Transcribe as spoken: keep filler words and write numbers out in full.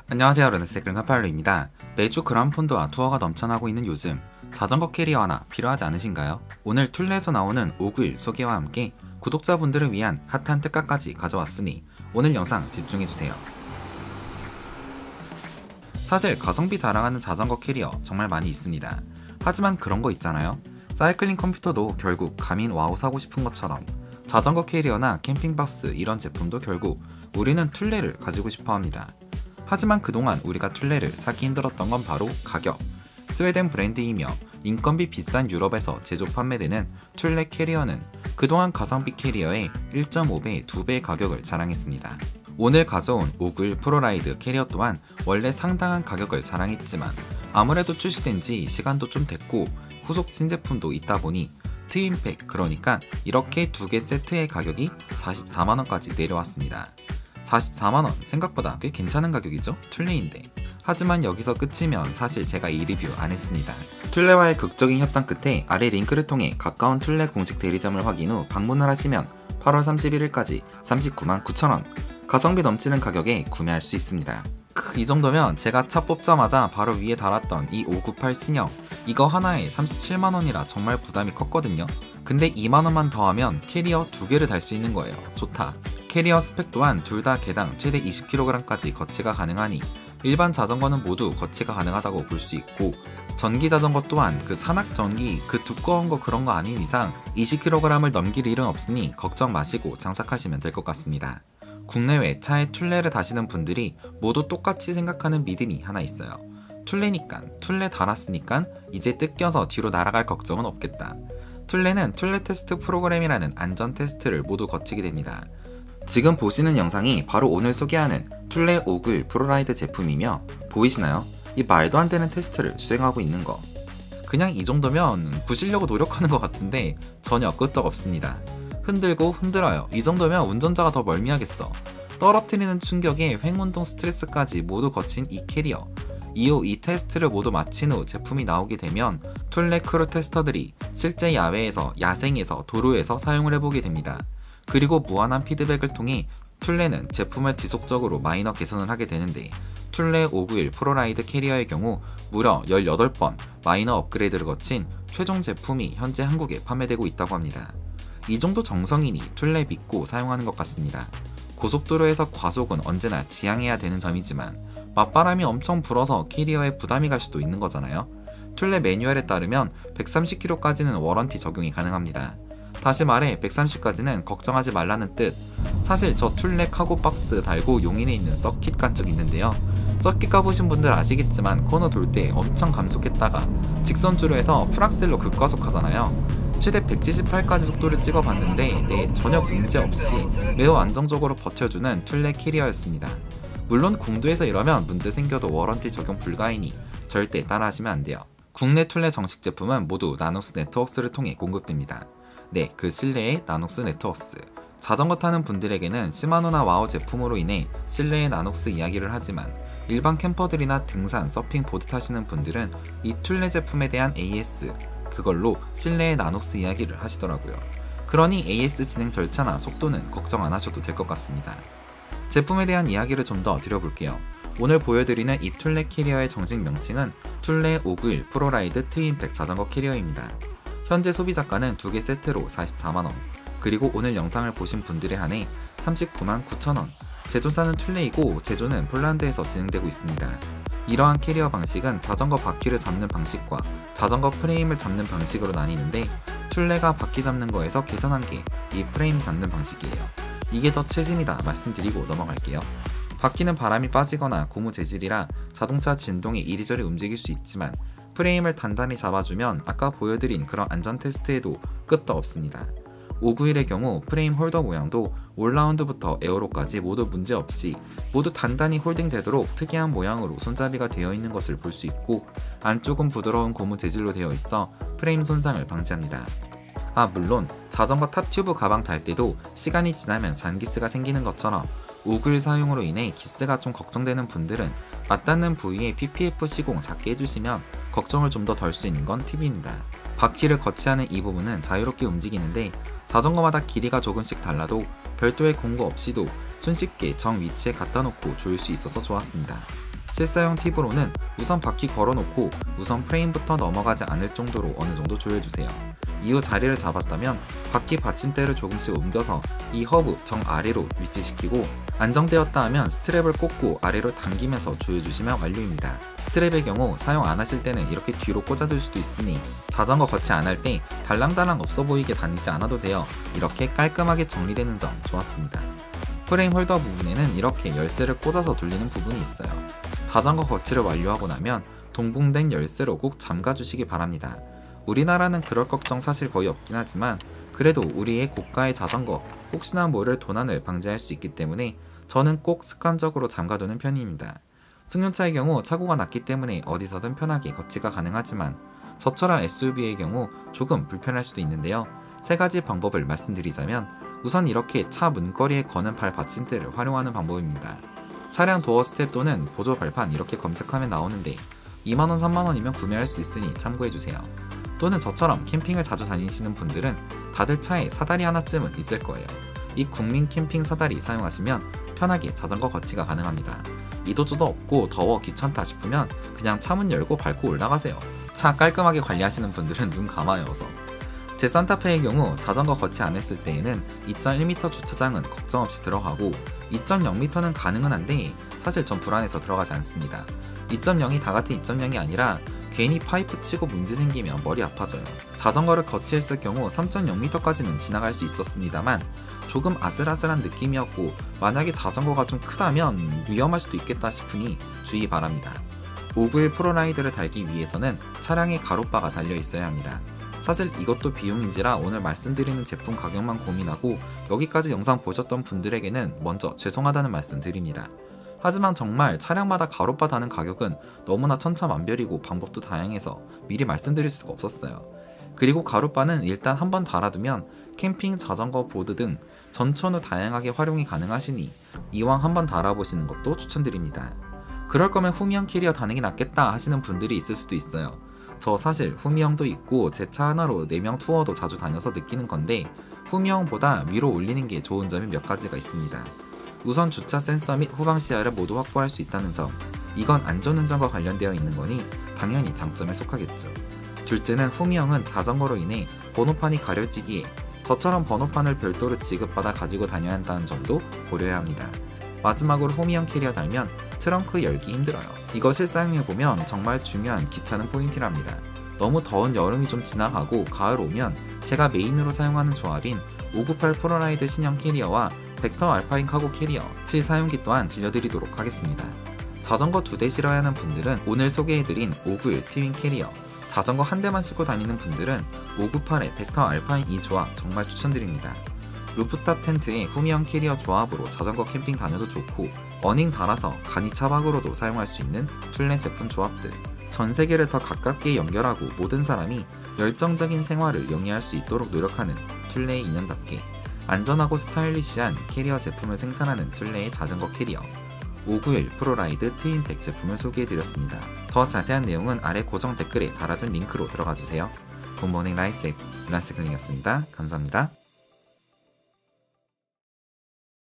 안녕하세요, 르네스테클 카팔루입니다. 매주 그랑폰드와 투어가 넘쳐나고 있는 요즘 자전거 캐리어 하나 필요하지 않으신가요? 오늘 툴레에서 나오는 오구일 소개와 함께 구독자분들을 위한 핫한 특가까지 가져왔으니 오늘 영상 집중해주세요. 사실 가성비 자랑하는 자전거 캐리어 정말 많이 있습니다. 하지만 그런 거 있잖아요. 사이클링 컴퓨터도 결국 가민 와우 사고 싶은 것처럼 자전거 캐리어나 캠핑박스 이런 제품도 결국 우리는 툴레를 가지고 싶어 합니다. 하지만 그동안 우리가 툴레를 사기 힘들었던 건 바로 가격. 스웨덴 브랜드이며 인건비 비싼 유럽에서 제조 판매되는 툴레 캐리어는 그동안 가성비 캐리어의 일 점 오 배, 두 배의 가격을 자랑했습니다. 오늘 가져온 오구일 프로라이드 캐리어 또한 원래 상당한 가격을 자랑했지만 아무래도 출시된 지 시간도 좀 됐고 후속 신제품도 있다 보니 트윈팩, 그러니까 이렇게 두 개 세트의 가격이 사십사만 원까지 내려왔습니다. 사십사만 원 생각보다 꽤 괜찮은 가격이죠? 툴레인데. 하지만 여기서 끝이면 사실 제가 이 리뷰 안 했습니다. 툴레와의 극적인 협상 끝에 아래 링크를 통해 가까운 툴레 공식 대리점을 확인 후 방문을 하시면 팔월 삼십일일까지 삼십구만 구천 원 가성비 넘치는 가격에 구매할 수 있습니다. 크, 이 정도면 제가 차 뽑자마자 바로 위에 달았던 이 오구팔 신형 이거 하나에 삼십칠만 원이라 정말 부담이 컸거든요. 근데 이만 원만 더하면 캐리어 두 개를 달 수 있는 거예요. 좋다. 캐리어 스펙 또한 둘 다 개당 최대 이십 킬로그램까지 거치가 가능하니 일반 자전거는 모두 거치가 가능하다고 볼 수 있고 전기 자전거 또한 그 산악 전기 그 두꺼운 거 그런 거 아닌 이상 이십 킬로그램을 넘길 일은 없으니 걱정 마시고 장착하시면 될 것 같습니다. 국내외 차에 툴레를 다시는 분들이 모두 똑같이 생각하는 믿음이 하나 있어요. 툴레니까 툴레 달았으니까 이제 뜯겨서 뒤로 날아갈 걱정은 없겠다. 툴레는 툴레 테스트 프로그램이라는 안전 테스트를 모두 거치게 됩니다. 지금 보시는 영상이 바로 오늘 소개하는 툴레 오구일 프로라이드 제품이며 보이시나요? 이 말도 안 되는 테스트를 수행하고 있는 거. 그냥 이 정도면 부시려고 노력하는 것 같은데 전혀 끄떡 없습니다. 흔들고 흔들어요. 이 정도면 운전자가 더 멀미하겠어. 떨어뜨리는 충격에 횡운동 스트레스까지 모두 거친 이 캐리어. 이후 이 테스트를 모두 마친 후 제품이 나오게 되면 툴레 크루 테스터들이 실제 야외에서, 야생에서, 도로에서 사용을 해보게 됩니다. 그리고 무한한 피드백을 통해 툴레는 제품을 지속적으로 마이너 개선을 하게 되는데 툴레 오구일 프로라이드 캐리어의 경우 무려 열여덟 번 마이너 업그레이드를 거친 최종 제품이 현재 한국에 판매되고 있다고 합니다. 이 정도 정성이니 툴레 믿고 사용하는 것 같습니다. 고속도로에서 과속은 언제나 지양해야 되는 점이지만 맞바람이 엄청 불어서 캐리어에 부담이 갈 수도 있는 거잖아요. 툴레 매뉴얼에 따르면 백삼십 킬로미터까지는 워런티 적용이 가능합니다. 다시 말해 백삼십까지는 걱정하지 말라는 뜻. 사실 저 툴레 카고박스 달고 용인에 있는 서킷 간 적 있는데요. 서킷 가보신 분들 아시겠지만 코너 돌 때 엄청 감속했다가 직선주로 해서 풀악셀로 급가속하잖아요. 최대 백칠십팔까지 속도를 찍어봤는데 네, 전혀 문제없이 매우 안정적으로 버텨주는 툴레 캐리어였습니다. 물론 공도에서 이러면 문제 생겨도 워런티 적용 불가이니 절대 따라하시면 안 돼요. 국내 툴레 정식 제품은 모두 나녹스 네트워크스를 통해 공급됩니다. 네, 그 실내의 나녹스 네트워크스. 자전거 타는 분들에게는 시마노나 와우 제품으로 인해 실내의 나녹스 이야기를 하지만 일반 캠퍼들이나 등산, 서핑, 보드 타시는 분들은 이 툴레 제품에 대한 에이에스, 그걸로 실내의 나녹스 이야기를 하시더라고요. 그러니 에이에스 진행 절차나 속도는 걱정 안 하셔도 될 것 같습니다. 제품에 대한 이야기를 좀 더 드려볼게요. 오늘 보여드리는 이 툴레 캐리어의 정식 명칭은 툴레 오구일 프로라이드 트윈팩 자전거 캐리어입니다. 현재 소비자가는 두 개 세트로 사십사만 원, 그리고 오늘 영상을 보신 분들에 한해 삼십구만 구천 원, 제조사는 툴레이고 제조는 폴란드에서 진행되고 있습니다. 이러한 캐리어 방식은 자전거 바퀴를 잡는 방식과 자전거 프레임을 잡는 방식으로 나뉘는데 툴레가 바퀴 잡는 거에서 개선한 게 이 프레임 잡는 방식이에요. 이게 더 최신이다 말씀드리고 넘어갈게요. 바퀴는 바람이 빠지거나 고무 재질이라 자동차 진동이 이리저리 움직일 수 있지만 프레임을 단단히 잡아주면 아까 보여드린 그런 안전 테스트에도 끄떡 없습니다. 오구일의 경우 프레임 홀더 모양도 올라운드부터 에어로까지 모두 문제없이 모두 단단히 홀딩되도록 특이한 모양으로 손잡이가 되어 있는 것을 볼 수 있고 안쪽은 부드러운 고무 재질로 되어 있어 프레임 손상을 방지합니다. 아 물론 자전거 탑 튜브 가방 달 때도 시간이 지나면 잔기스가 생기는 것처럼 오구일 사용으로 인해 기스가 좀 걱정되는 분들은 맞닿는 부위에 피피에프 시공 작게 해주시면 걱정을 좀 더 덜 수 있는 건 팁입니다. 바퀴를 거치하는 이 부분은 자유롭게 움직이는데 자전거마다 길이가 조금씩 달라도 별도의 공구 없이도 손쉽게 정 위치에 갖다 놓고 조일 수 있어서 좋았습니다. 실사용 팁으로는 우선 바퀴 걸어놓고 우선 프레임부터 넘어가지 않을 정도로 어느 정도 조여주세요. 이후 자리를 잡았다면 바퀴 받침대를 조금씩 옮겨서 이 허브 정 아래로 위치시키고 안정되었다 하면 스트랩을 꽂고 아래로 당기면서 조여주시면 완료입니다. 스트랩의 경우 사용 안 하실 때는 이렇게 뒤로 꽂아둘 수도 있으니 자전거 거치 안 할 때 달랑달랑 없어 보이게 다니지 않아도 돼요. 이렇게 깔끔하게 정리되는 점 좋았습니다. 프레임 홀더 부분에는 이렇게 열쇠를 꽂아서 돌리는 부분이 있어요. 자전거 거치를 완료하고 나면 동봉된 열쇠로 꼭 잠가주시기 바랍니다. 우리나라는 그럴 걱정 사실 거의 없긴 하지만 그래도 우리의 고가의 자전거 혹시나 모를 도난을 방지할 수 있기 때문에 저는 꼭 습관적으로 잠가두는 편입니다. 승용차의 경우 차고가 낮기 때문에 어디서든 편하게 거치가 가능하지만 저처럼 에스유브이의 경우 조금 불편할 수도 있는데요. 세 가지 방법을 말씀드리자면 우선 이렇게 차 문거리에 거는 발 받침대를 활용하는 방법입니다. 차량 도어 스텝 또는 보조 발판 이렇게 검색하면 나오는데 이만 원, 삼만 원이면 구매할 수 있으니 참고해주세요. 또는 저처럼 캠핑을 자주 다니시는 분들은 다들 차에 사다리 하나쯤은 있을 거예요. 이 국민 캠핑 사다리 사용하시면 편하게 자전거 거치가 가능합니다. 이도저도 없고 더워 귀찮다 싶으면 그냥 차문 열고 밟고 올라가세요. 차 깔끔하게 관리하시는 분들은 눈 감아요 어서. 제 산타페의 경우 자전거 거치 안 했을 때에는 이 점 일 미터 주차장은 걱정 없이 들어가고 이 점 영 미터는 가능은 한데 사실 전 불안해서 들어가지 않습니다. 이 점 영이 다 같은 이 점 영이 아니라 괜히 파이프 치고 문제 생기면 머리 아파져요. 자전거를 거치했을 경우 삼 점 영 미터까지는 지나갈 수 있었습니다만 조금 아슬아슬한 느낌이었고 만약에 자전거가 좀 크다면 위험할 수도 있겠다 싶으니 주의 바랍니다. 오백구십일 프로라이드를 달기 위해서는 차량에 가로바가 달려 있어야 합니다. 사실 이것도 비용인지라 오늘 말씀드리는 제품 가격만 고민하고 여기까지 영상 보셨던 분들에게는 먼저 죄송하다는 말씀 드립니다. 하지만 정말 차량마다 가로바 다는 가격은 너무나 천차만별이고 방법도 다양해서 미리 말씀드릴 수가 없었어요. 그리고 가로바는 일단 한번 달아두면 캠핑, 자전거, 보드 등 전천후 다양하게 활용이 가능하시니 이왕 한번 달아보시는 것도 추천드립니다. 그럴 거면 후미형 캐리어 다는 게 낫겠다 하시는 분들이 있을 수도 있어요. 저 사실 후미형도 있고 제 차 하나로 네 명 투어도 자주 다녀서 느끼는 건데 후미형보다 위로 올리는 게 좋은 점이 몇 가지가 있습니다. 우선 주차 센서 및 후방 시야를 모두 확보할 수 있다는 점, 이건 안전운전과 관련되어 있는 거니 당연히 장점에 속하겠죠. 둘째는 후미형은 자전거로 인해 번호판이 가려지기에 저처럼 번호판을 별도로 지급받아 가지고 다녀야 한다는 점도 고려해야 합니다. 마지막으로 후미형 캐리어 달면 트렁크 열기 힘들어요. 이거 실사용해보면 정말 중요한 귀찮은 포인트랍니다. 너무 더운 여름이 좀 지나가고 가을 오면 제가 메인으로 사용하는 조합인 오백구십팔 프로라이드 신형 캐리어와 벡터 알파인 카고 캐리어 칠 사용기 또한 들려드리도록 하겠습니다. 자전거 두 대 실어야 하는 분들은 오늘 소개해드린 오백구십일 트윈 캐리어, 자전거 한 대만 싣고 다니는 분들은 오백구십팔의 벡터 알파인 이 조합 정말 추천드립니다. 루프탑 텐트에 후미형 캐리어 조합으로 자전거 캠핑 다녀도 좋고 어닝 달아서 간이 차박으로도 사용할 수 있는 툴레 제품 조합들, 전 세계를 더 가깝게 연결하고 모든 사람이 열정적인 생활을 영위할 수 있도록 노력하는 툴레의 인연답게 안전하고 스타일리시한 캐리어 제품을 생산하는 툴레의 자전거 캐리어 오백구십일 프로라이드 트윈백 제품을 소개해드렸습니다. 더 자세한 내용은 아래 고정 댓글에 달아둔 링크로 들어가주세요. 굿모닝 라이세이프 란스클링이었습니다. 감사합니다.